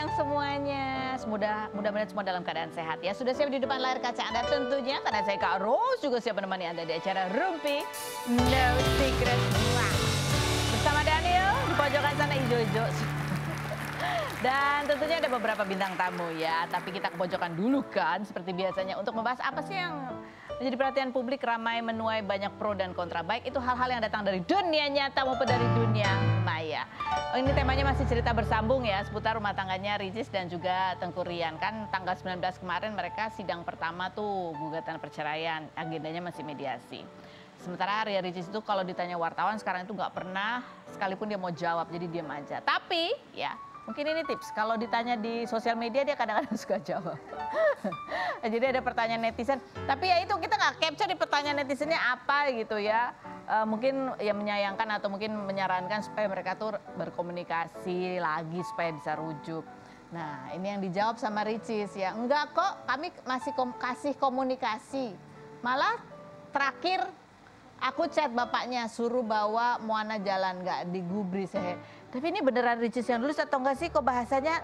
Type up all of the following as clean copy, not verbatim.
siang semuanya. Mudah-mudahan semua dalam keadaan sehat ya. Sudah siap di depan layar kaca Anda tentunya. Karena saya Kak Ros juga siap menemani Anda di acara Rumpi No Secret. Bersama Daniel di pojokan sana hijau-hijau. Dan tentunya ada beberapa bintang tamu ya. Tapi kita ke pojokan dulu kan seperti biasanya untuk membahas apa sih yang menjadi perhatian publik, ramai menuai banyak pro dan kontra. Baik itu hal-hal yang datang dari dunia nyata maupun dari dunia maya. Ini temanya masih cerita bersambung ya seputar rumah tangganya Ricis dan juga Tengku Ryan. Kan tanggal 19 kemarin mereka sidang pertama tuh gugatan perceraian. Agendanya masih mediasi. Sementara Ria Ricis itu kalau ditanya wartawan sekarang itu nggak pernah sekalipun dia mau jawab, jadi diam aja. Tapi ya mungkin ini tips, kalau ditanya di sosial media dia kadang-kadang suka jawab. Jadi ada pertanyaan netizen, tapi ya itu kita nggak capture di pertanyaan netizennya apa gitu ya. Mungkin ya menyayangkan atau mungkin menyarankan supaya mereka tuh berkomunikasi lagi supaya bisa rujuk. Nah ini yang dijawab sama Ricis ya, enggak kok kami masih kasih komunikasi. Malah terakhir aku chat bapaknya suruh bawa Moana jalan, nggak digubris ya. Tapi ini beneran Ricis yang nulis atau enggak sih kok bahasanya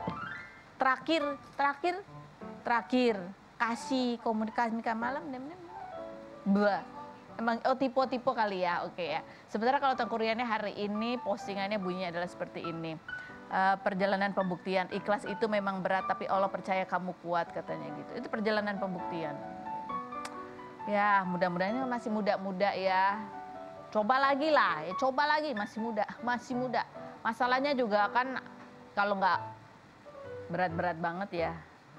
terakhir kasih komunikasi malam emang tipe kali ya, oke ya. Sebenarnya kalau Tengku Ryan hari ini postingannya bunyinya adalah seperti ini. Perjalanan pembuktian, ikhlas itu memang berat tapi Allah percaya kamu kuat katanya gitu. Itu perjalanan pembuktian. Ya mudah-mudahan masih muda-muda ya. Coba lagi lah, ya coba lagi, masih muda. Masalahnya juga kan kalau nggak berat-berat banget ya.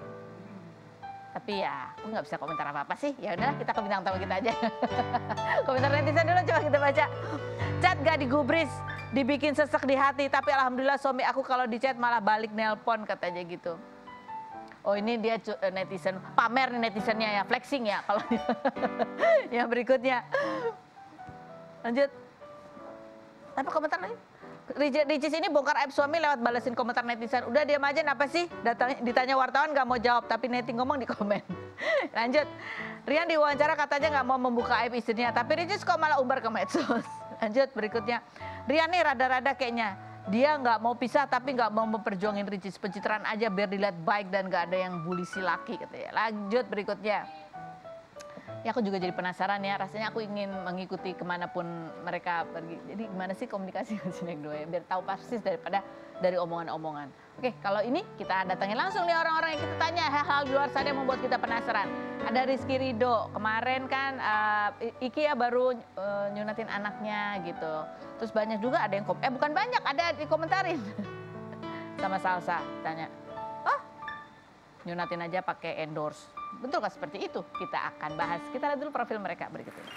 Tapi ya aku nggak bisa komentar apa-apa sih. Ya udahlah kita ke bintang tamu kita aja. Komentar netizen dulu coba kita baca. Chat gak digubris, dibikin sesek di hati. Tapi alhamdulillah suami aku kalau di chat malah balik nelpon katanya gitu. Oh ini dia netizen, pamer nih netizennya ya, flexing ya kalau yang berikutnya. Lanjut. Apa komentar lagi? Ricis ini bongkar aib suami lewat balesin komentar netizen. Udah diam aja, kenapa sih? Ditanya wartawan gak mau jawab, tapi netizen ngomong di komen. Lanjut. Rian diwawancara katanya gak mau membuka aib istrinya, tapi Ricis kok malah umbar ke medsos. Lanjut berikutnya. Rian nih rada-rada kayaknya. Dia nggak mau pisah tapi nggak mau memperjuangin Ricis. Pencitraan aja biar dilihat baik dan nggak ada yang bully si laki katanya. Lanjut berikutnya. Ya aku juga jadi penasaran ya, rasanya aku ingin mengikuti kemanapun mereka pergi. Jadi gimana sih komunikasi dengan dua ya, biar tahu persis daripada dari omongan-omongan. Oke, kalau ini kita datangin langsung nih orang-orang yang kita tanya hal-hal di luar sana yang membuat kita penasaran. Ada Rizky Ridho, kemarin kan Iki ya baru nyunatin anaknya gitu. Terus banyak juga ada yang bukan banyak, ada dikomentarin. Sama Salsa tanya, oh nyunatin aja pakai endorse. Betul nggak seperti itu? Kita akan bahas. Kita lihat dulu profil mereka berikut ini.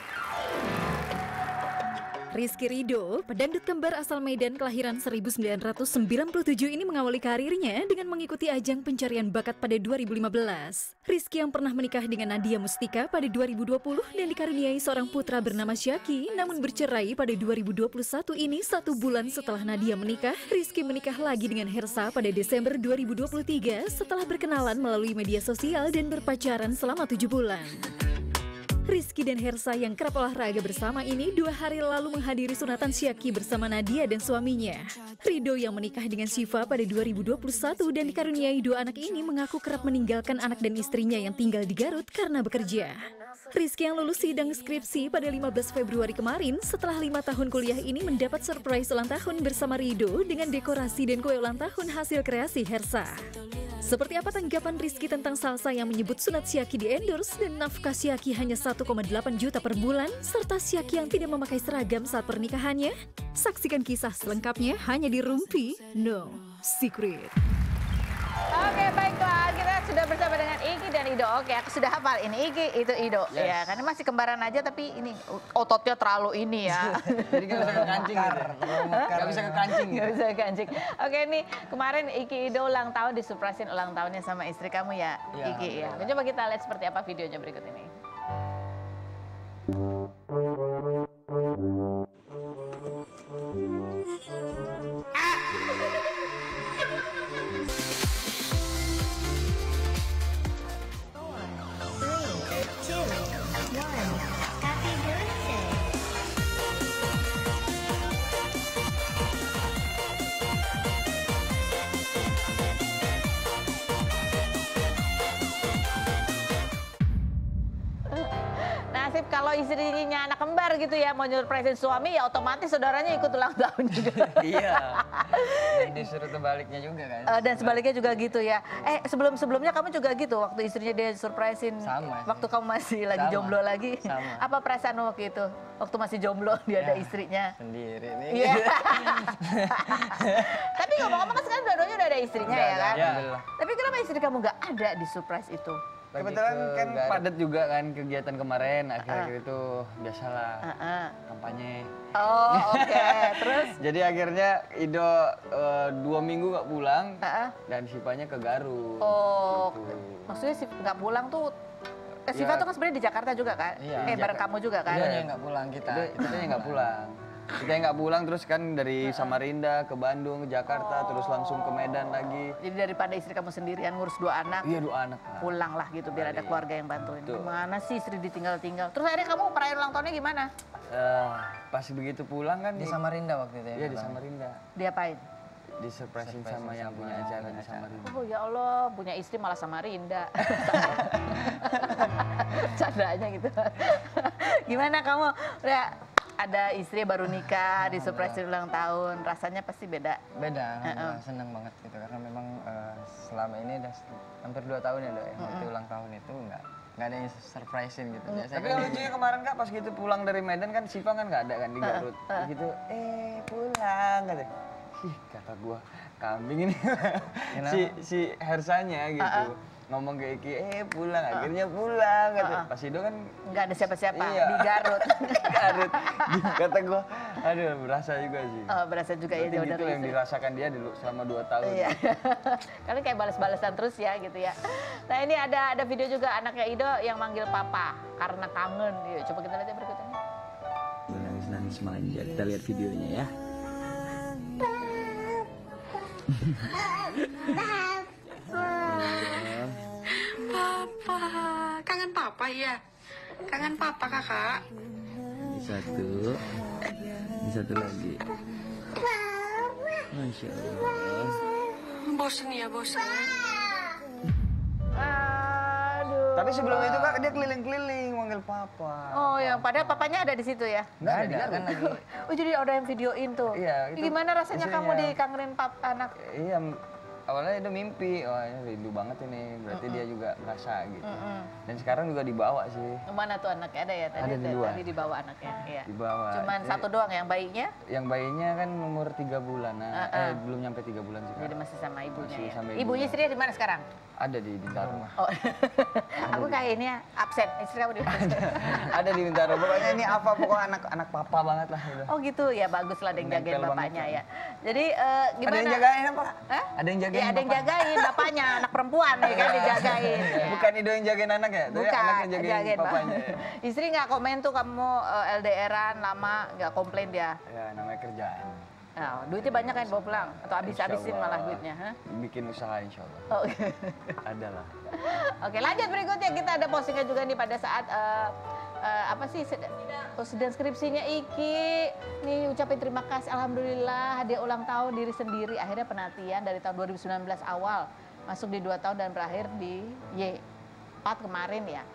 Rizky Ridho, pedangdut kembar asal Medan kelahiran 1997 ini mengawali karirnya dengan mengikuti ajang pencarian bakat pada 2015. Rizky yang pernah menikah dengan Nadia Mustika pada 2020 dan dikaruniai seorang putra bernama Syaki, namun bercerai pada 2021 ini 1 bulan setelah Nadia menikah. Rizky menikah lagi dengan Hersa pada Desember 2023 setelah berkenalan melalui media sosial dan berpacaran selama 7 bulan. Rizky dan Hersa yang kerap olahraga bersama ini 2 hari lalu menghadiri sunatan Syaki bersama Nadia dan suaminya. Ridho yang menikah dengan Syifa pada 2021 dan dikaruniai 2 anak ini mengaku kerap meninggalkan anak dan istrinya yang tinggal di Garut karena bekerja. Rizky yang lulus sidang skripsi pada 15 Februari kemarin setelah 5 tahun kuliah ini mendapat surprise ulang tahun bersama Ridho dengan dekorasi dan kue ulang tahun hasil kreasi Hersa. Seperti apa tanggapan Rizky tentang Salsa yang menyebut sunat Syaki di endorse dan nafkah Syaki hanya 1,8 juta per bulan, serta Syaki yang tidak memakai seragam saat pernikahannya? Saksikan kisah selengkapnya hanya di Rumpi No Secret. Oke baiklah, kita sudah bersama dengan Iki dan Ido. Oke aku sudah hafal ini Iki, itu Ido. Yes. Ya karena masih kembaran aja tapi ini ototnya terlalu ini ya. Jadi gak bisa ke kancing gitu. Gak bisa ke kancing. Gak bisa ke kancing. Oke nih kemarin Iki Ido ulang tahun, disurprisein ulang tahunnya sama istri kamu ya, Iki ya. Coba kita lihat seperti apa videonya berikut ini. nasib kalau istrinya anak kembar gitu ya, mau nyurprisein suami ya otomatis saudaranya ikut ulang tahun juga. Iya. Dan disuruh kebaliknya juga kan. Dan sebaliknya juga gitu ya. Sebelumnya kamu juga gitu waktu istrinya dia surprisein Sama sih. waktu kamu masih lagi Sama. jomblo lagi. Sama. Apa perasaan waktu itu? Waktu masih jomblo dia ada Ya. istrinya. Sendiri nih. Iya. Tapi ngomong-ngomong kan sekarang dua-duanya udah ada istrinya ya kan? Ya. Tapi kenapa istri kamu nggak ada di surprise itu? Kebetulan kan padat juga kan kegiatan kemarin, akhir-akhir itu biasalah Heeh. kampanye. Oh oke, terus? Jadi akhirnya Ido 2 minggu nggak pulang Heeh. dan Sipanya ke Garut. Oh, Gitu. maksudnya nggak pulang tuh? Siva Ya. tuh kan sebenarnya di Jakarta juga kan? Iya. Bareng kamu juga kan? Iya, nggak pulang kita yang nggak pulang. Kita yang nggak pulang terus kan dari Samarinda ke Bandung, ke Jakarta, terus langsung ke Medan lagi. Jadi daripada istri kamu sendirian ngurus 2 anak, Iya 2 anak. Kak. pulang lah gitu biar ada keluarga yang bantuin. Betul. Gimana sih istri ditinggal-tinggal? Terus akhirnya kamu perayaan ulang tahunnya gimana? Pas begitu pulang kan Di Samarinda waktu itu ya? Iya di Samarinda. Diapain? Disurprisein sama yang punya acara di Samarinda. Oh ya Allah, punya istri malah Samarinda. Candanya gitu. Gimana kamu? Udah ada istri baru nikah, di surprise ulang tahun, rasanya pasti beda. Beda, alhamdulillah, senang banget gitu karena memang selama ini udah hampir 2 tahun ya Dok ya, waktu ulang tahun itu nggak ada yang surprisein gitu. Biasanya Tapi kan yang lucunya kemarin Kak pas gitu pulang dari Medan kan Siva kan nggak ada kan di Garut. Gitu, pulang kata. Ih kata gua kambing ini. si Hersanya gitu. Ngomong ke Iki, pulang, akhirnya pulang kata. Pas Ido kan Nggak ada siapa-siapa Iya. di Garut. Garut. Kata gua, aduh berasa juga sih. Oh, berasa juga ya Berarti jauh gitu dari yang istri. dirasakan dia dulu selama 2 tahun. Iya. Kalian kayak balas-balasan terus ya gitu ya. Nah ini ada video juga anaknya Ido yang manggil papa karena kangen. Yuk, coba kita lihat ya berikutnya. Nangis-nangis manja. Kita lihat videonya ya. Papa, kangen papa ya? Kangen papa kakak? Ini satu lagi. Masya Allah. Bosen ya, bosen. Aduh. Tapi sebelum itu Kak dia keliling-keliling manggil papa. Oh, yang padahal papanya ada di situ ya? Nggak ada kan lagi. Oh, jadi ada yang videoin tuh. Iya, itu Gimana rasanya kamu istrinya. dikangenin anak? Iya, awalnya itu mimpi, ini rindu banget ini, berarti dia juga merasa gitu. Dan sekarang juga dibawa sih, Mana tuh anaknya? Ada ya? Tadi, Ada di luar. tadi dibawa anaknya. Iya. dibawa. Cuman satu doang yang bayinya, Yang bayinya kan umur 3 bulan, belum nyampe 3 bulan sih Kak. jadi masih sama ibunya Masih ya. sama Ibunya ibunya. istrinya di mana sekarang? Ada di Bintaro. Oh, aku kayak ini ya, absen. Istri kamu di mana? Ada di Bintaro, pokoknya ini apa, pokoknya anak papa banget lah. Udah. Oh gitu, ya bagus lah ada yang jagain Nempel bapaknya banget, ya. Jadi gimana? Ada yang jagain apa? Hah? Ada yang jagain Ya, ada yang bapak? jagain bapaknya, anak perempuan ya kan dijagain. Ya. Bukan Ido yang jagain anak ya? Tapi Bukan, anak yang jagain papanya. Istri nggak komen tuh kamu LDRan lama, nggak komplain dia. Ya namanya kerjaan. Nah, duitnya banyak kan bawa pulang? Atau habis-habisin Insya malah Allah. duitnya? Hah? Bikin usaha insya Allah. Oh, Ada lah. Oke, lanjut berikutnya kita ada postingan juga nih pada saat apa sih sedang skripsinya Iki. Nih ucapin terima kasih, alhamdulillah hadiah ulang tahun diri sendiri. Akhirnya penantian dari tahun 2019 awal masuk di 2 tahun dan berakhir di Y4 kemarin ya.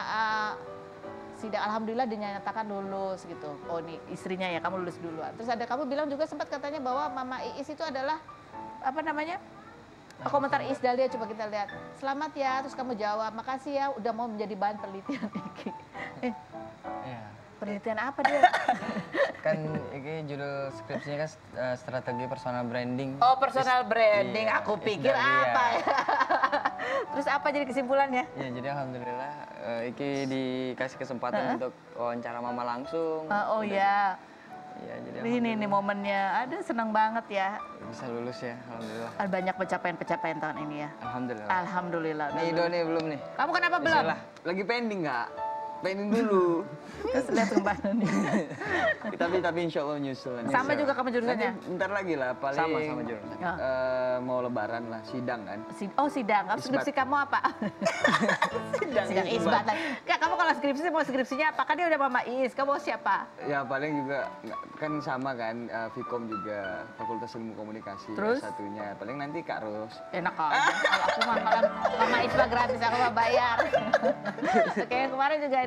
Sidang alhamdulillah dinyatakan lulus gitu. Oh nih istrinya ya, kamu lulus duluan. Terus ada kamu bilang juga sempat katanya bahwa Mama Iis itu adalah apa namanya? Komentar Iis Dahlia, coba kita lihat. Selamat ya, terus kamu jawab, makasih ya udah mau menjadi bahan penelitian Iki. Iya. Penelitian apa dia? Kan ini judul skripsinya kan strategi personal branding. Oh personal branding, Iya, aku Iis pikir Dahlia. apa ya. Terus apa jadi kesimpulannya? Ya, jadi alhamdulillah Iki dikasih kesempatan untuk wawancara mama langsung. Oh ya, Iya, jadi ini momennya, ada senang banget ya. bisa lulus ya, alhamdulillah. Banyak pencapaian-pencapaian tahun ini ya. Alhamdulillah. Alhamdulillah. Nih Ido nih belum nih. Kamu kenapa belum? Bismillah. Lagi pending nggak? Pending dulu. Lihat kemana nih. tapi insya Allah nyusul. Sama juga kamu jurusannya? Nanti bentar lagi lah, paling Sama jurusan. mau lebaran lah, sidang kan. Oh sidang, kamu skripsi kamu apa? sidang isbat. Kayak kamu kalau skripsi mau skripsinya apa? Kan dia udah Mama Is, kamu mau siapa? Ya paling juga kan sama kan, Vkom juga Fakultas Ilmu Komunikasi. Terus? Satunya paling nanti Kak Ros. Enak aja. Kalau aku mah malah Mama Is mah gratis, aku mah bayar. Oke, kemarin juga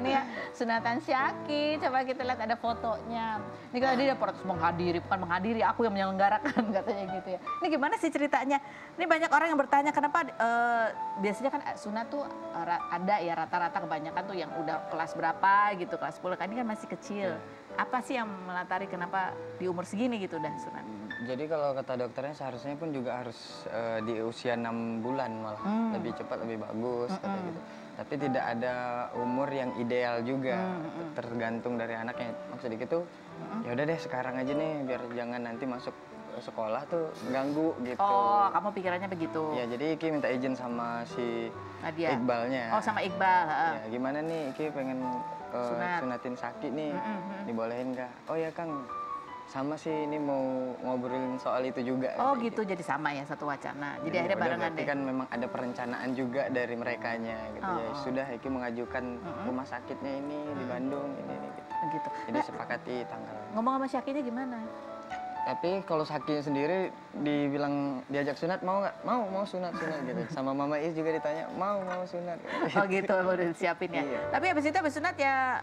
nih ya, sunatan Syaki. Coba kita lihat ada fotonya. Ini kan dia protes menghadiri, bukan menghadiri, aku yang menyelenggarakan katanya gitu ya. Ini gimana sih ceritanya? Ini banyak orang yang bertanya kenapa biasanya kan sunat tuh ada ya rata-rata kebanyakan tuh yang udah kelas berapa gitu, kelas 10, kan ini kan masih kecil. Apa sih yang melatari kenapa di umur segini gitu udah sunat? Jadi kalau kata dokternya seharusnya pun juga harus di usia 6 bulan malah lebih cepat lebih bagus kata gitu. Tapi tidak ada umur yang ideal juga, tergantung dari anaknya. Maksudnya gitu, ya udah deh sekarang aja nih biar jangan nanti masuk sekolah tuh ganggu gitu. Oh, kamu pikirannya begitu? Ya jadi Iki minta izin sama si Nadia. Iqbalnya. Oh, sama Iqbal. Ya gimana nih Iki pengen sunatin Syaki nih, dibolehin nggak? Oh ya Kang, sama sih ini mau ngobrolin soal itu juga. Oh gitu, jadi sama ya satu wacana. Jadi akhirnya udah, barengan berarti deh. kan memang ada perencanaan juga dari merekanya gitu ya. Sudah Iki mengajukan rumah sakitnya ini di Bandung ini gitu. Begitu. Jadi sepakati tanggal. Ngomong sama Syakinya gimana? Tapi kalau Syaki sendiri dibilang diajak sunat mau nggak? Mau sunat gitu. Sama Mama Is juga ditanya mau sunat. Oh gitu, udah disiapin ya. Iya. Tapi habis itu habis sunat ya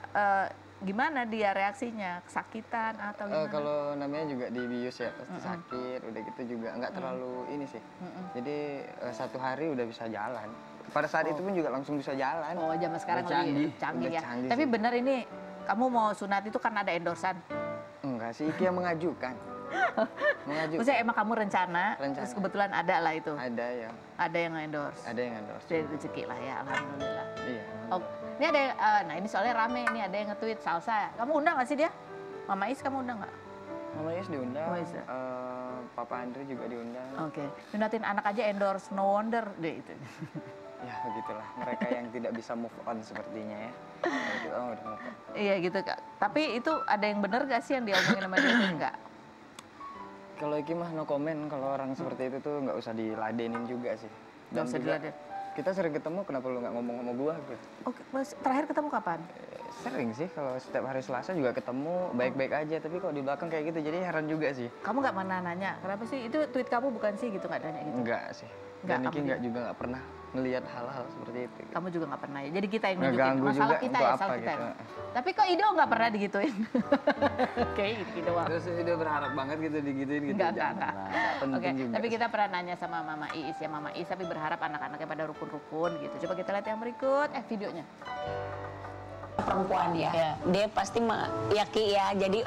gimana dia reaksinya? Kesakitan atau gimana? Kalau namanya juga dibius ya pasti sakit, udah gitu juga nggak terlalu ini sih. Jadi 1 hari udah bisa jalan. Pada saat itu pun juga langsung bisa jalan. Oh, zaman sekarang Udah lebih canggih udah ya. canggih Tapi sih. bener ini kamu mau sunat itu karena ada endorsan. Enggak sih, Iki yang mengajukan. Maksudnya emang kamu rencana, terus kebetulan ada lah itu. Ada ya, Ada yang endorse. ada yang endorse. Dari rezeki lah ya, alhamdulillah. Iya. Oh, ini ada, nah ini soalnya rame, ini ada yang nge-tweet salsa. Kamu undang gak sih dia? Mama Is kamu undang gak? Mama Is diundang, Mama Is ya? Papa Andre juga diundang. Oke, sunatin anak aja endorse, no wonder deh itu. Ya begitulah, mereka yang tidak bisa move on sepertinya ya. Kita udah move on. Iya gitu Kak. Tapi itu ada yang bener gak sih yang diomongin sama dia? Enggak. Kalau Iki mah no comment, kalau orang seperti itu tuh nggak usah diladenin juga sih. Nggak usah juga diladen. Kita sering ketemu, kenapa lu nggak ngomong sama gua gitu? Oke, terakhir ketemu kapan? Sering sih, kalau setiap hari Selasa juga ketemu, baik-baik aja. Tapi kalau di belakang kayak gitu, jadi heran juga sih. Kamu nggak pernah nanya, kenapa sih itu tweet kamu bukan sih gitu, nggak nanya gitu? Enggak sih. Nggak, Dan Iki kamu nggak juga nggak pernah ngelihat hal-hal seperti itu. Kamu juga nggak pernah ya. Jadi kita yang Nggak nunjukin ganggu masalah juga kita untuk ya, apa salah kita. gitu. Ya. Tapi kok Ido nggak pernah digituin? Kayak ini doang. Terus udah berharap banget gitu digituin gitu. Enggak. Jangan. Nggak penting Oke, juga. tapi kita pernah nanya sama Mama Iis ya, Mama Iis tapi berharap anak-anaknya pada rukun-rukun gitu. Coba kita lihat yang berikut, videonya. Perempuan ya, dia pasti yaki ya. Jadi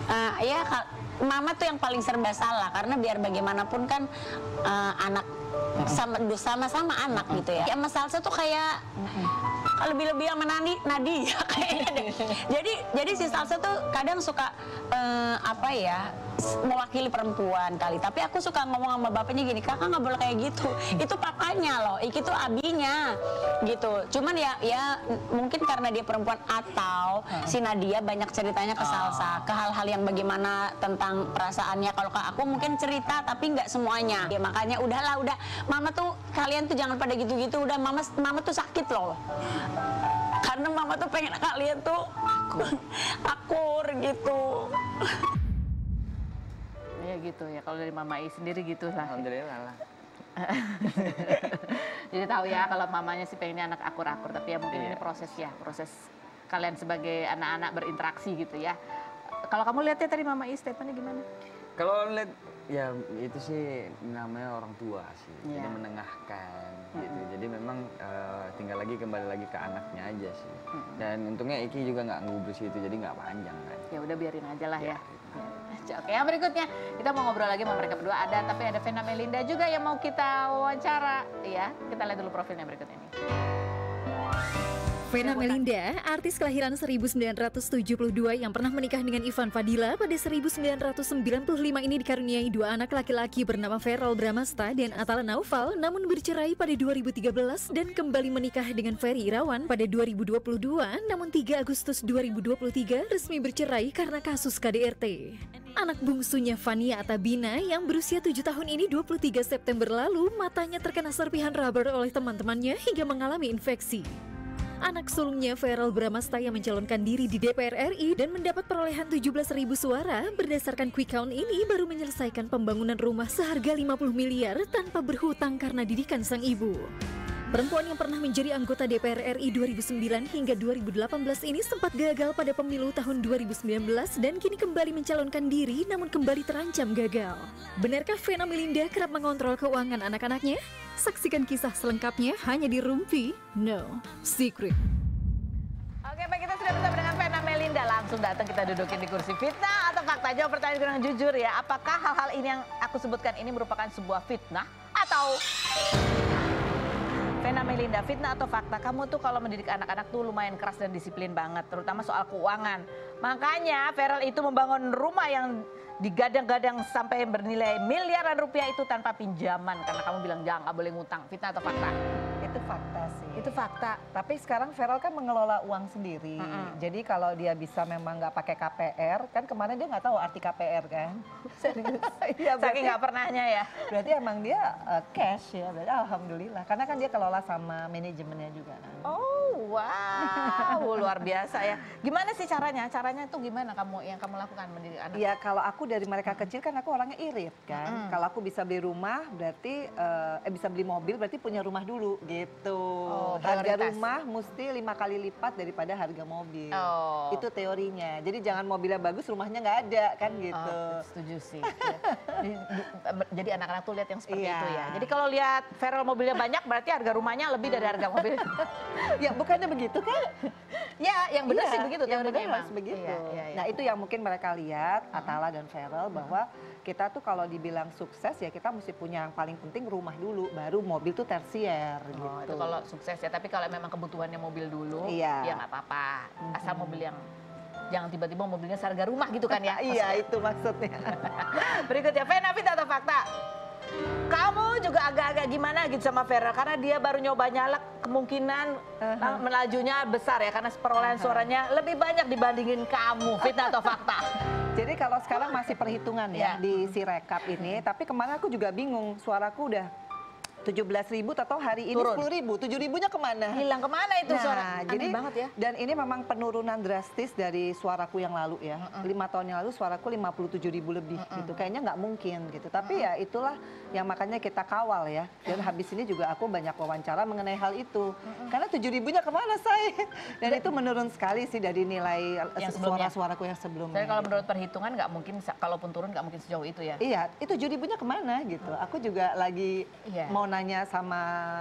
mama tuh yang paling serba salah karena biar bagaimanapun kan anak sama-sama anak gitu ya. Sama Salsa tuh kayak lebih-lebih sama Nadia kayaknya deh. Jadi si Salsa tuh kadang suka mewakili perempuan kali. Tapi aku suka ngomong sama bapaknya gini, kakak nggak boleh kayak gitu. Itu papanya loh, Iki tuh abinya gitu. Cuman ya mungkin karena dia perempuan atau si Nadia banyak ceritanya ke Salsa, ke hal-hal yang bagaimana tentang perasaannya. Kalau ke aku mungkin cerita tapi nggak semuanya. Ya makanya udah mama tuh kalian tuh jangan pada gitu-gitu. Udah mama tuh sakit loh. Karena mama tuh pengen kalian tuh akur gitu. Ya gitu ya, kalau dari Mama Iis sendiri gitu lah. Alhamdulillah lah. Jadi tahu ya kalau mamanya sih pengennya anak akur-akur, tapi ya mungkin ini proses kalian sebagai anak-anak berinteraksi gitu ya. Kalau kamu lihatnya tadi Mama Iis statementnya gimana? Kalau lihat ya itu sih namanya orang tua sih, Iya. jadi menengahkan gitu. Jadi memang tinggal kembali lagi ke anaknya aja sih. Dan untungnya Iki juga nggak ngubris itu, jadi nggak panjang kan. Ya udah biarin aja lah ya. Oke, yang berikutnya kita mau ngobrol lagi sama mereka berdua tapi ada Vena Melinda juga yang mau kita wawancara ya. Kita lihat dulu profilnya berikut ini. Vena Melinda, artis kelahiran 1972 yang pernah menikah dengan Ivan Fadila pada 1995 ini dikaruniai 2 anak laki-laki bernama Verrell Bramasta dan Atala Naufal, namun bercerai pada 2013 dan kembali menikah dengan Ferry Irawan pada 2022, namun 3 Agustus 2023 resmi bercerai karena kasus KDRT. Anak bungsunya Fania Atabina yang berusia 7 tahun ini 23 September lalu matanya terkena serpihan rubber oleh teman-temannya hingga mengalami infeksi. Anak sulungnya Verrell Bramasta yang mencalonkan diri di DPR RI dan mendapat perolehan 17.000 suara berdasarkan quick count ini baru menyelesaikan pembangunan rumah seharga 50 miliar tanpa berhutang karena didikan sang ibu. Perempuan yang pernah menjadi anggota DPR RI 2009 hingga 2018 ini sempat gagal pada pemilu tahun 2019 dan kini kembali mencalonkan diri namun kembali terancam gagal. Benarkah Vena Melinda kerap mengontrol keuangan anak-anaknya? Saksikan kisah selengkapnya hanya di Rumpi No Secret. Oke, baik, kita sudah bersama dengan Vena Melinda. Langsung datang kita dudukin di kursi fitnah atau fakta. Jawab pertanyaan dengan jujur ya. Apakah hal-hal ini yang aku sebutkan ini merupakan sebuah fitnah atau... Vena Melinda, fitnah atau fakta? Kamu tuh kalau mendidik anak-anak tuh lumayan keras dan disiplin banget, terutama soal keuangan. Makanya Feral itu membangun rumah yang digadang-gadang sampai bernilai miliaran rupiah itu tanpa pinjaman. Karena kamu bilang jangan, nggak boleh ngutang. Fitnah atau fakta? Itu fakta sih. Itu fakta. Tapi sekarang Feral kan mengelola uang sendiri. Jadi kalau dia bisa memang nggak pakai KPR, kan kemarin dia nggak tahu arti KPR kan. Serius? Iya, Saking nggak pernahnya ya? berarti emang dia cash ya, berarti alhamdulillah. Karena kan dia kelola sama manajemennya juga kan. Oh, wow, luar biasa ya. Gimana sih caranya? Caranya itu gimana yang kamu lakukan mendidik anak? Iya, kalau aku dari mereka kecil kan aku orangnya irit kan. Kalau aku bisa beli rumah berarti bisa beli mobil berarti punya rumah dulu gitu. Oh, harga prioritas. rumah mesti 5 kali lipat daripada harga mobil. Oh. Itu teorinya. Jadi jangan mobilnya bagus rumahnya nggak ada kan gitu. Oh, setuju sih. Jadi anak-anak tuh lihat yang seperti Iya. itu ya. Jadi kalau lihat Feral mobilnya banyak berarti harga rumahnya lebih dari harga mobil. Ya bukannya begitu kan? Ya, yang benar Iya, sih begitu yang teorinya benar emang. harus begitu. Iya, iya, iya. Nah itu yang mungkin mereka lihat, Atala dan Feral, bahwa kita tuh kalau dibilang sukses ya kita mesti punya yang paling penting rumah dulu, baru mobil tuh tersier Oh, gitu. itu kalau sukses ya. Tapi kalau memang kebutuhannya mobil dulu, Iya. ya nggak apa-apa. Asal mobil yang jangan tiba-tiba mobilnya seharga rumah gitu kan ya. Iya itu maksudnya. Berikutnya, Vena, fitnah atau fakta? Kamu juga agak-agak gimana gitu sama Vera karena dia baru nyoba nyalek, kemungkinan melajunya besar ya karena perolehan suaranya lebih banyak dibandingin kamu. Fitnah atau fakta? Jadi kalau sekarang masih perhitungan Iya. ya di si rekap ini, tapi kemarin aku juga bingung, suaraku udah 17.000 atau hari ini Turun. 10.000, 7.000-nya kemana? Hilang kemana itu suara? Aneh jadi banget ya. Dan ini memang penurunan drastis dari suaraku yang lalu ya. 5 tahun yang lalu suaraku 57.000 lebih gitu. Kayaknya nggak mungkin gitu. Tapi ya itulah yang makanya kita kawal ya. Dan habis ini juga aku banyak wawancara mengenai hal itu. Karena 7.000-nya kemana say? Dan itu menurun sekali sih dari nilai Yang sebelumnya. suara-suaraku yang sebelumnya. Tapi kalau gitu. menurut perhitungan nggak mungkin, kalaupun turun nggak mungkin sejauh itu ya. Iya, itu 7.000-nya kemana gitu. Aku juga lagi Iya. mau nanya sama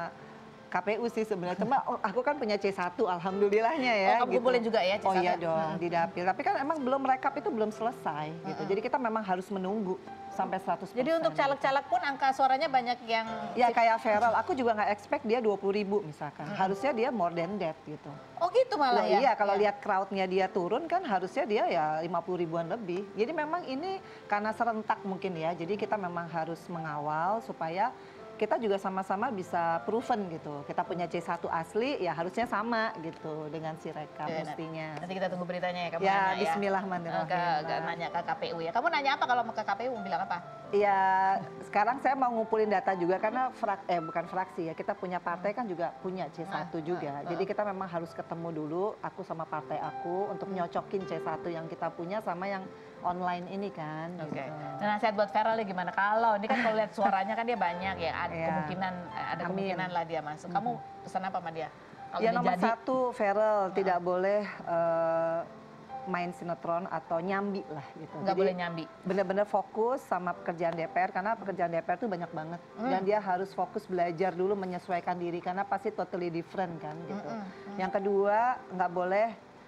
KPU sih sebenarnya. Cuma aku kan punya C1 alhamdulillahnya ya. Oh, kamu kumpulin juga ya C1? Oh iya dong, di dapil. Tapi kan emang belum rekap itu belum selesai gitu. Jadi kita memang harus menunggu sampai 100%. Jadi untuk caleg-caleg pun angka suaranya banyak yang... Ya kayak Feral, aku juga nggak expect dia 20.000 misalkan. Harusnya dia more than that gitu. Oh gitu malah Loh, ya? iya, kalau lihat crowd-nya dia turun kan harusnya dia ya 50 ribuan lebih. Jadi memang ini karena serentak mungkin ya. Jadi kita memang harus mengawal supaya kita juga sama-sama bisa proven gitu. Kita punya C1 asli ya harusnya sama gitu dengan si rekap Ya, mestinya. Nanti kita tunggu beritanya ya kamu Ya, nanya ya. bismillahirrahmanirrahim. Nanya ke KPU ya. Kamu nanya apa kalau mau ke KPU bilang apa? Ya sekarang saya mau ngumpulin data juga karena bukan fraksi ya. Kita punya partai kan juga punya C1 juga. Jadi kita memang harus ketemu dulu aku sama partai aku untuk nyocokin C1 yang kita punya sama yang online ini kan. Oke. Gitu. Nah, nasihat buat Feral nih gimana? Kalau ini kan kalau lihat suaranya kan dia banyak ya, ada Iya. kemungkinan Amin. lah dia masuk. Kamu pesan apa sama dia? Kalau Ya dia nomor jadi, satu, Feral tidak boleh main sinetron atau nyambi lah gitu. nggak boleh nyambi. Benar-benar fokus sama pekerjaan DPR karena pekerjaan DPR itu banyak banget dan dia harus fokus belajar dulu menyesuaikan diri karena pasti totally different kan gitu. Yang kedua nggak boleh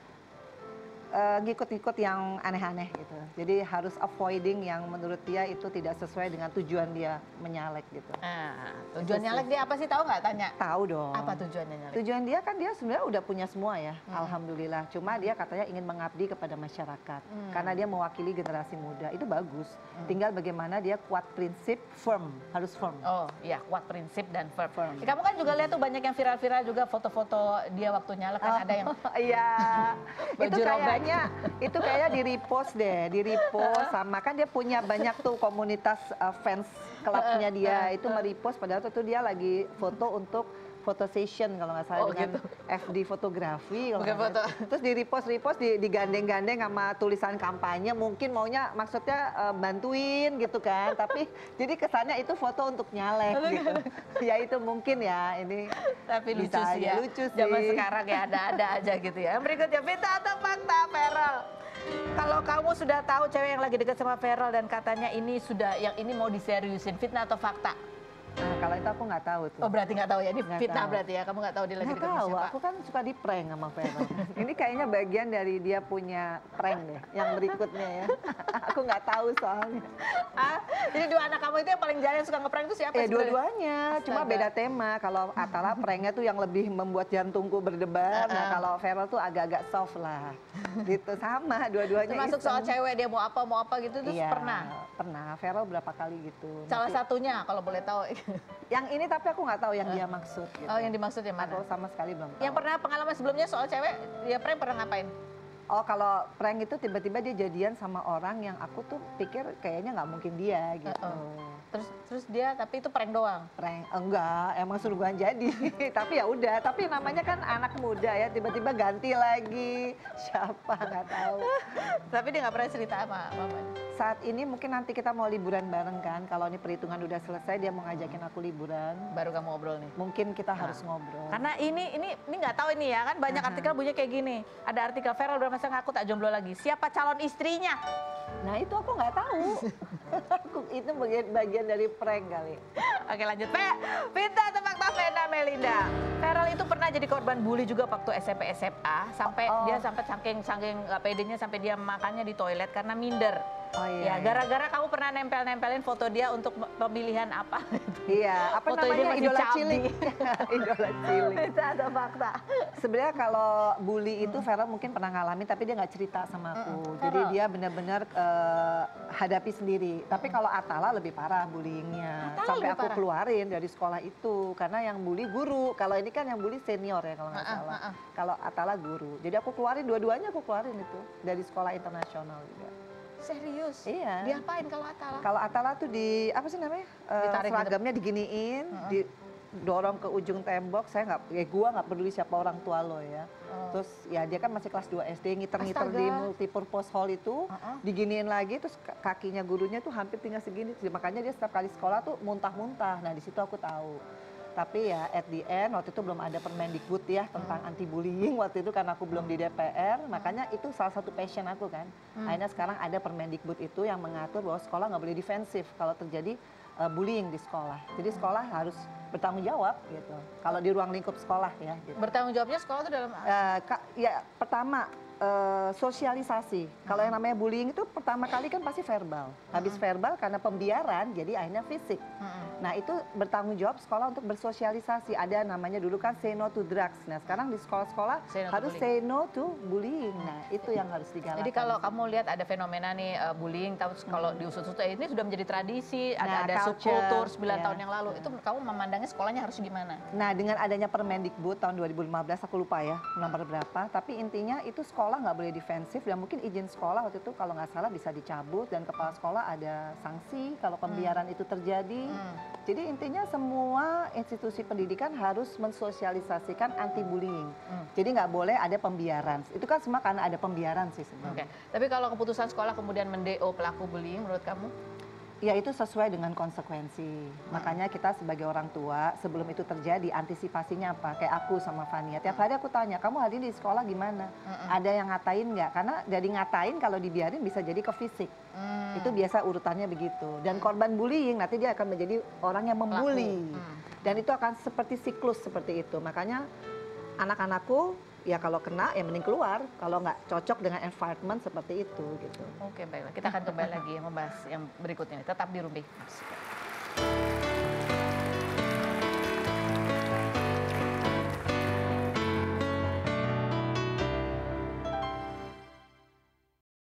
ngikut-ngikut yang aneh-aneh gitu. Jadi harus avoiding yang menurut dia itu tidak sesuai dengan tujuan dia menyalek gitu. Nah, tujuan nyalek dia apa sih? Tahu nggak? Tanya. Tahu dong. Apa tujuannya nyalek? Tujuan dia kan dia sebenarnya udah punya semua ya, alhamdulillah. Cuma dia katanya ingin mengabdi kepada masyarakat, karena dia mewakili generasi muda. Itu bagus. Tinggal bagaimana dia kuat prinsip, firm, harus firm. Oh iya, kuat prinsip dan firm. Firm. Kamu kan juga lihat tuh banyak yang viral-viral juga foto-foto dia waktu nyalek kan ada yang Iya, Baju itu robek. itu kayaknya di repost deh, di repost sama kan dia punya banyak tuh komunitas fans klubnya dia itu merepost padahal tuh dia lagi foto untuk foto session kalau nggak salah Oh, dengan gitu. FD fotografi. Kalau Bukan nggak salah. foto. Terus di repost digandeng-gandeng sama tulisan kampanye, mungkin maunya maksudnya bantuin gitu kan. Tapi jadi kesannya itu foto untuk nyalek gitu. Ya itu mungkin ya ini. Tapi lucu bisa sih aja, ya. lucu Zaman sih. sekarang ya ada-ada aja gitu ya. Yang berikutnya, Vita atau fakta, Feral? Kalau kamu sudah tahu cewek yang lagi dekat sama Feral dan katanya ini sudah, yang ini mau diseriusin, fitnah atau fakta? Nah, kalau itu aku nggak tahu tuh. Oh berarti nggak tahu ya, ini Nggak fitnah tahu. berarti ya, kamu nggak tahu dia lagi Nggak dekat sama tahu, siapa? aku kan suka di prank sama Feral. Ini kayaknya bagian dari dia punya prank deh, yang berikutnya ya. Aku nggak tahu soalnya. Ah, jadi dua anak kamu itu yang paling jarang suka ngeprank itu siapa sebenarnya? Dua-duanya, cuma Astaga. beda tema. Kalau Atala pranknya tuh yang lebih membuat jantungku berdebar. Nah kalau Feral tuh agak-agak soft lah. Gitu, sama dua-duanya. Termasuk soal cewek dia mau apa gitu terus Iya, pernah? Pernah, Feral berapa kali gitu. Salah Nanti- satunya kalau boleh tahu. Yang ini tapi aku nggak tahu yang dia maksud. Gitu. Oh yang dimaksud yang Aku mana? sama sekali belum tahu. Yang pernah pengalaman sebelumnya soal cewek, dia prank pernah ngapain? Oh kalau prank itu tiba-tiba dia jadian sama orang yang aku tuh pikir kayaknya nggak mungkin dia gitu. Terus dia, tapi itu prank doang. Prank enggak, emang suruhan jadi. Tapi ya udah, tapi namanya kan anak muda ya, tiba-tiba ganti lagi. Siapa nggak tahu. Tapi dia nggak pernah cerita sama mamanya. Saat ini mungkin nanti kita mau liburan bareng kan. Kalau ini perhitungan udah selesai dia mau ngajakin aku liburan. Baru kamu ngobrol nih. Mungkin kita harus ngobrol. Karena ini nggak tahu ini ya kan, banyak artikel bunyinya kayak gini. Ada artikel Feral udah masa ngaku tak jomblo lagi. Siapa calon istrinya? Nah itu aku nggak tahu. Itu bagian dari prank kali. Oke lanjut, Vita atau fakta, Vena Melinda? Feral itu pernah jadi korban bully juga waktu SMP SMA, sampai dia sampai saking nggak pedenya sampai dia makannya di toilet karena minder. Oh Ya iya. gara-gara kamu pernah nempel-nempelin foto dia untuk pemilihan apa? Iya, apa Foto dia namanya masih idola cabi. cilik. Idola cilik. Vita atau fakta? Sebenarnya kalau bully itu Feral mungkin pernah ngalamin tapi dia nggak cerita sama aku. Jadi dia benar-benar hadapi sendiri. Tapi kalau Atala lebih parah bullyingnya. Atala Sampai lebih aku parah? keluarin dari sekolah itu karena yang bully guru. Kalau ini kan yang bully senior ya kalau nggak salah. Kalau Atala guru. Jadi aku keluarin dua-duanya aku keluarin itu dari sekolah internasional juga. Serius? Iya. Diapain kalau Atala? Kalau Atala tuh di apa sih namanya? Ditarik Seragamnya diginiin, didorong ke ujung tembok. Gua nggak peduli siapa orang tua lo ya. Terus ya dia kan masih kelas 2 SD, ngiter-ngiter di Astaga. multipurpose hall itu, diginiin lagi terus kakinya gurunya tuh hampir tinggal segini. Makanya dia setiap kali sekolah tuh muntah-muntah. Nah, di situ aku tahu. Tapi ya at the end waktu itu belum ada Permendikbud ya tentang anti bullying waktu itu karena aku belum di DPR, makanya itu salah satu passion aku kan. Akhirnya sekarang ada Permendikbud itu yang mengatur bahwa sekolah nggak boleh defensif kalau terjadi bullying di sekolah. Jadi sekolah harus bertanggung jawab gitu. Kalau di ruang lingkup sekolah ya. Gitu. Bertanggung jawabnya sekolah itu dalam Ya pertama sosialisasi. Kalau yang namanya bullying itu pertama kali kan pasti verbal. Habis verbal karena pembiaran jadi akhirnya fisik. Nah itu bertanggung jawab sekolah untuk bersosialisasi. Ada namanya dulu kan say no to drugs. Nah sekarang di sekolah-sekolah Say no to harus bullying. say no to bullying. Nah itu yang harus digalakan. Jadi kalau kamu lihat ada fenomena nih bullying, terus kalau diusut-usut ini sudah menjadi tradisi, Nah, ada culture, subkultur 9 ya. tahun yang lalu. Itu kamu memandangnya sekolahnya harus gimana? Nah dengan adanya Permendikbud tahun 2015 aku lupa ya nomor berapa. Tapi intinya itu sekolah nggak boleh defensif dan mungkin izin sekolah waktu itu kalau nggak salah bisa dicabut dan kepala sekolah ada sanksi kalau pembiaran itu terjadi. Jadi intinya semua institusi pendidikan harus mensosialisasikan anti bullying. Jadi nggak boleh ada pembiaran. Itu kan semua karena ada pembiaran sih Oke. sebenarnya. Tapi kalau keputusan sekolah kemudian mendeo pelaku bullying, menurut kamu? Ya itu sesuai dengan konsekuensi. Makanya kita sebagai orang tua sebelum itu terjadi antisipasinya apa? Kayak aku sama Fania. Tiap hari aku tanya, kamu hari ini di sekolah gimana? Ada yang ngatain nggak? Karena dari ngatain kalau dibiarin bisa jadi ke fisik. Itu biasa urutannya begitu. Dan korban bullying nanti dia akan menjadi orang yang membuli. Dan itu akan seperti siklus seperti itu. Makanya anak-anakku ya kalau kena ya mending keluar. Kalau nggak cocok dengan environment seperti itu gitu. Oke, baiklah. Kita akan kembali lagi membahas yang berikutnya. Tetap di Rumpi.